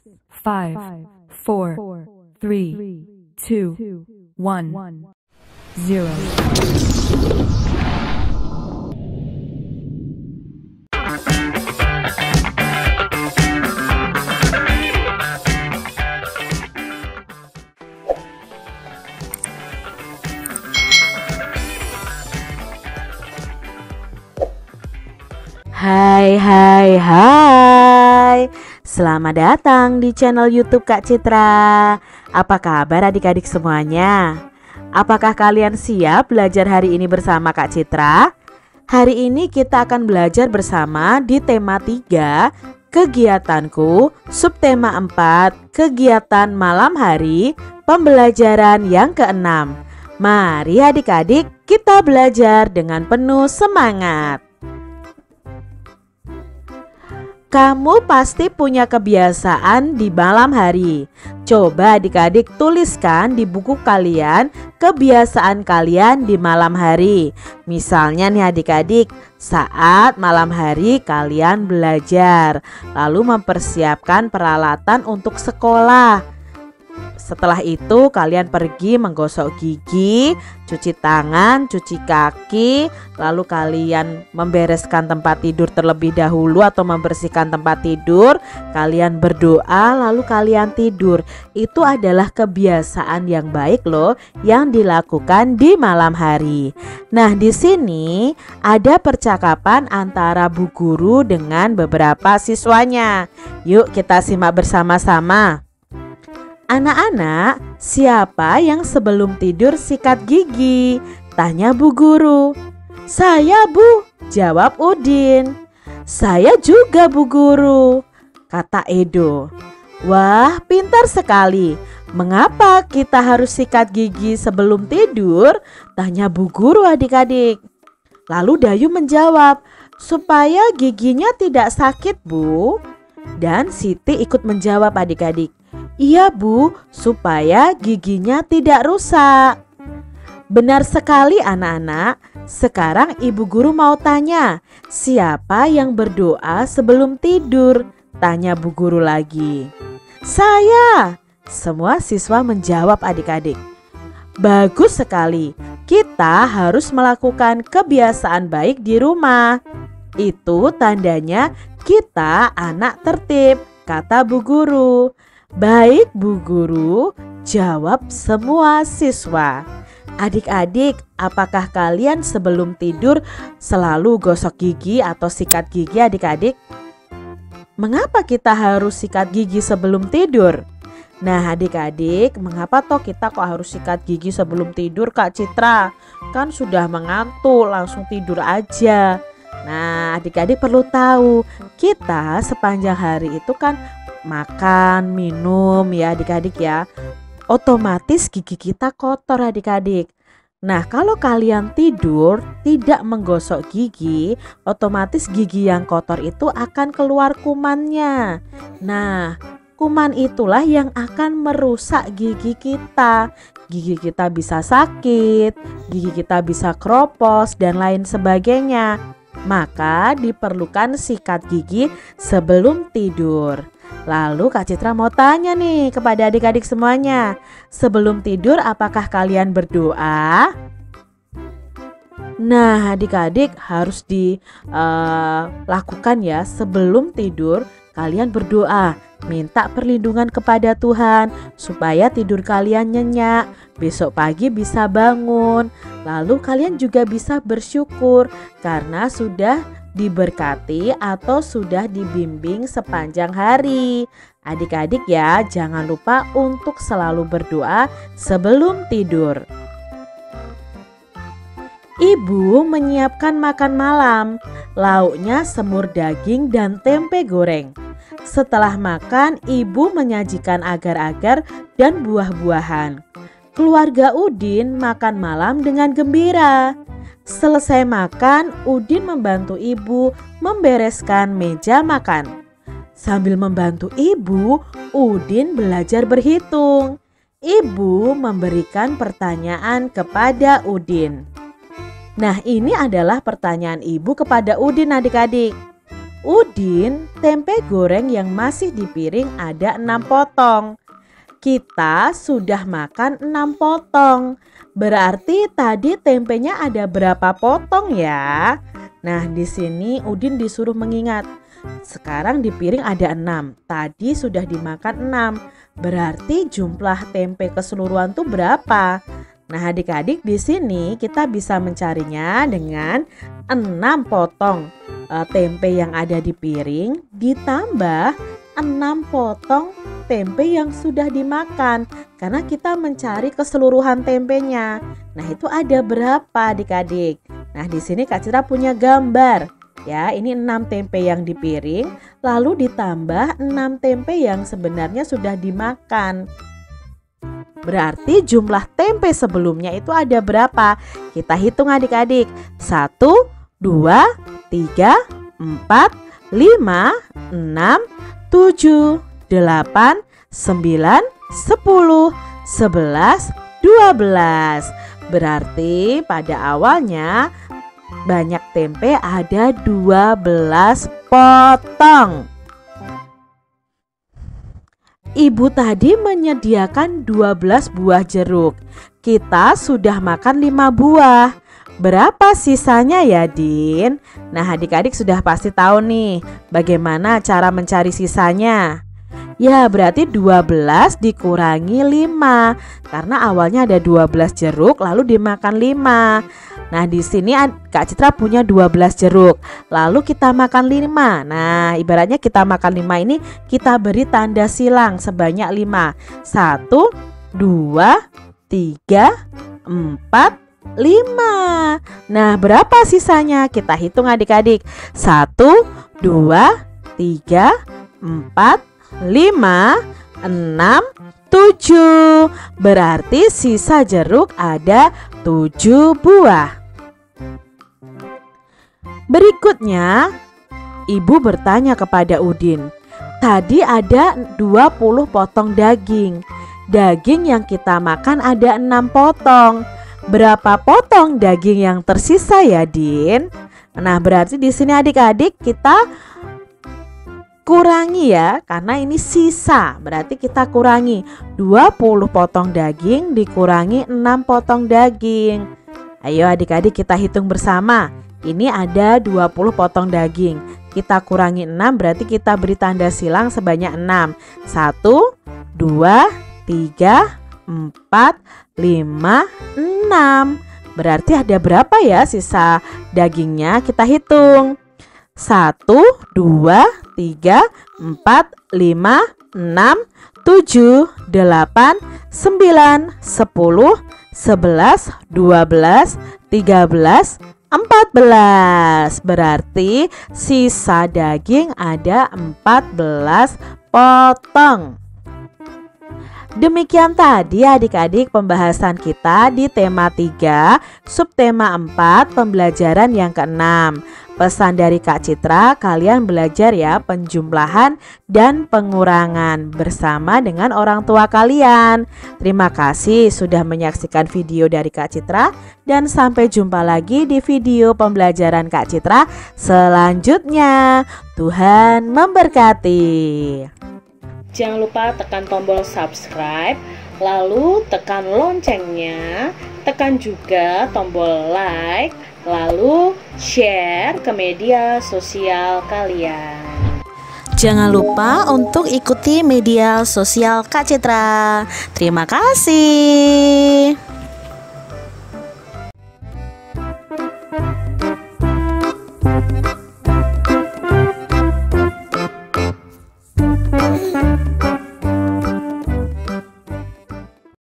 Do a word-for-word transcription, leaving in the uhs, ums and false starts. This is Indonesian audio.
five, four, three, two, one, zero. Hai hai hai, selamat datang di channel YouTube Kak Citra. Apa kabar adik-adik semuanya? Apakah kalian siap belajar hari ini bersama Kak Citra? Hari ini kita akan belajar bersama di tema tiga, kegiatanku, subtema empat, kegiatan malam hari, pembelajaran yang keenam. Mari adik-adik kita belajar dengan penuh semangat. Kamu pasti punya kebiasaan di malam hari. Coba adik-adik tuliskan di buku kalian kebiasaan kalian di malam hari. Misalnya nih adik-adik, saat malam hari kalian belajar, lalu mempersiapkan peralatan untuk sekolah. Setelah itu kalian pergi menggosok gigi, cuci tangan, cuci kaki, lalu kalian membereskan tempat tidur terlebih dahulu atau membersihkan tempat tidur, kalian berdoa lalu kalian tidur. Itu adalah kebiasaan yang baik loh yang dilakukan di malam hari. Nah, di sini ada percakapan antara bu guru dengan beberapa siswanya. Yuk kita simak bersama-sama. Anak-anak, siapa yang sebelum tidur sikat gigi? Tanya bu guru. Saya bu, jawab Udin. Saya juga bu guru, kata Edo. Wah, pintar sekali. Mengapa kita harus sikat gigi sebelum tidur? Tanya bu guru adik-adik. Lalu Dayu menjawab, supaya giginya tidak sakit bu. Dan Siti ikut menjawab adik-adik. Iya bu, supaya giginya tidak rusak. Benar sekali anak-anak. Sekarang ibu guru mau tanya, siapa yang berdoa sebelum tidur? Tanya bu guru lagi. Saya. Semua siswa menjawab adik-adik. Bagus sekali. Kita harus melakukan kebiasaan baik di rumah. Itu tandanya kita anak tertib, kata bu guru. Baik bu guru, jawab semua siswa. Adik-adik, apakah kalian sebelum tidur selalu gosok gigi atau sikat gigi adik-adik? Mengapa kita harus sikat gigi sebelum tidur? Nah adik-adik, mengapa toh kita kok harus sikat gigi sebelum tidur Kak Citra? Kan sudah mengantuk, langsung tidur aja. Nah adik-adik perlu tahu, kita sepanjang hari itu kan makan, minum ya adik-adik ya. Otomatis gigi kita kotor adik-adik. Nah kalau kalian tidur tidak menggosok gigi, otomatis gigi yang kotor itu akan keluar kumannya. Nah kuman itulah yang akan merusak gigi kita. Gigi kita bisa sakit, gigi kita bisa kropos dan lain sebagainya. Maka diperlukan sikat gigi sebelum tidur. Lalu Kak Citra mau tanya nih kepada adik-adik semuanya. Sebelum tidur apakah kalian berdoa? Nah adik-adik harus dilakukan uh, ya. Sebelum tidur kalian berdoa. Minta perlindungan kepada Tuhan supaya tidur kalian nyenyak. Besok pagi bisa bangun. Lalu kalian juga bisa bersyukur karena sudah diberkati atau sudah dibimbing sepanjang hari. Adik-adik ya, jangan lupa untuk selalu berdoa sebelum tidur. Ibu menyiapkan makan malam. Lauknya semur daging dan tempe goreng. Setelah makan, ibu menyajikan agar-agar dan buah-buahan. Keluarga Udin makan malam dengan gembira. Selesai makan, Udin membantu ibu membereskan meja makan. Sambil membantu ibu, Udin belajar berhitung. Ibu memberikan pertanyaan kepada Udin. Nah, ini adalah pertanyaan ibu kepada Udin adik-adik. Udin, tempe goreng yang masih di piring ada enam potong. Kita sudah makan enam potong. Berarti tadi tempenya ada berapa potong ya? Nah, di sini Udin disuruh mengingat. Sekarang di piring ada enam. Tadi sudah dimakan enam. Berarti jumlah tempe keseluruhan tuh berapa? Nah, adik-adik, di sini kita bisa mencarinya dengan enam potong e, tempe yang ada di piring ditambah enam potong tempe yang sudah dimakan. Karena kita mencari keseluruhan tempenya. Nah, itu ada berapa adik-adik? Nah, di sini Kak Citra punya gambar. Ya, ini enam tempe yang di piring lalu ditambah enam tempe yang sebenarnya sudah dimakan. Berarti jumlah tempe sebelumnya itu ada berapa? Kita hitung adik-adik. satu, dua, tiga, empat, lima, enam, tujuh, delapan, sembilan, sepuluh, sebelas, dua belas. Berarti pada awalnya banyak tempe ada dua belas potong. Ibu tadi menyediakan dua belas buah jeruk. Kita sudah makan lima buah. Berapa sisanya ya, Din? Nah, adik-adik sudah pasti tahu nih bagaimana cara mencari sisanya. Ya, berarti dua belas dikurangi lima. Karena awalnya ada dua belas jeruk lalu dimakan lima. Nah, di sini Kak Citra punya dua belas jeruk. Lalu kita makan lima. Nah, ibaratnya kita makan lima ini kita beri tanda silang sebanyak lima. satu, dua, tiga, empat, lima. Nah, berapa sisanya? Kita hitung adik-adik. satu, dua, tiga, empat, lima, enam, tujuh. Berarti sisa jeruk ada tujuh buah. Berikutnya, ibu bertanya kepada Udin. Tadi ada dua puluh potong daging. Daging yang kita makan ada enam potong. Berapa potong daging yang tersisa ya, Din? Nah, berarti di sini adik-adik kita kurangi ya, karena ini sisa. Berarti kita kurangi dua puluh potong daging dikurangi enam potong daging. Ayo adik-adik kita hitung bersama. Ini ada dua puluh potong daging. Kita kurangi enam berarti kita beri tanda silang sebanyak enam. satu, dua, tiga, empat, lima, enam. Berarti ada berapa ya sisa dagingnya? Kita hitung. satu, dua, tiga, empat, lima, enam, tujuh, delapan, sembilan, sepuluh, sebelas, dua belas, tiga belas, empat belas. Berarti sisa daging ada empat belas potong. Demikian tadi adik-adik pembahasan kita di tema tiga, subtema empat, pembelajaran yang keenam. Pesan dari Kak Citra, kalian belajar ya penjumlahan dan pengurangan bersama dengan orang tua kalian. Terima kasih sudah menyaksikan video dari Kak Citra dan sampai jumpa lagi di video pembelajaran Kak Citra selanjutnya. Tuhan memberkati. Jangan lupa tekan tombol subscribe, lalu tekan loncengnya, tekan juga tombol like, lalu share ke media sosial kalian. Jangan lupa untuk ikuti media sosial Kak Citra. Terima kasih. Thank you.